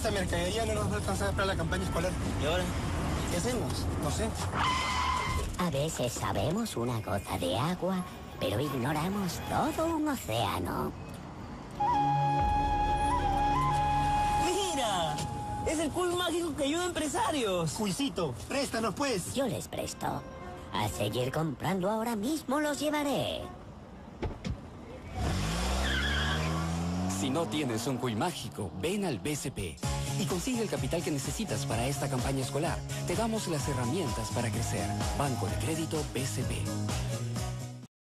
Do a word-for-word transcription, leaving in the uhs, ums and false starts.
esta mercadería no nos va a alcanzar para la campaña escolar. ¿Y ahora? ¿Qué hacemos? No sé. A veces sabemos una gota de agua, pero ignoramos todo un océano. ¡Mira! ¡Es el cuy mágico que ayuda a empresarios! Cuisito, préstanos pues. Yo les presto. A seguir comprando ahora mismo los llevaré. Si no tienes un cuy mágico, ven al B C P y consigue el capital que necesitas para esta campaña escolar. Te damos las herramientas para crecer. Banco de Crédito B C P.